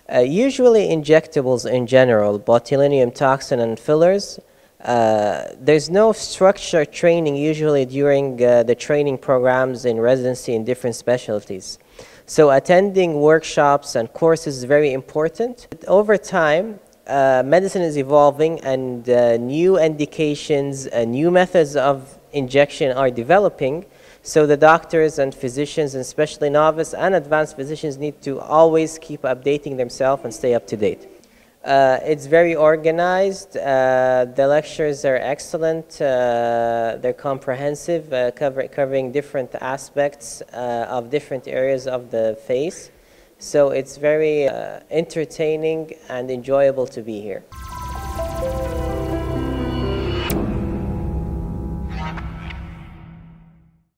Usually injectables in general, botulinum toxin and fillers, there's no structured training usually during the training programs in residency in different specialties. So attending workshops and courses is very important. Over time, medicine is evolving and new indications, new methods of injection are developing. So the doctors and physicians, and especially novice and advanced physicians, need to always keep updating themselves and stay up to date. It's very organized. The lectures are excellent. They're comprehensive, covering different aspects of different areas of the face. So it's very entertaining and enjoyable to be here.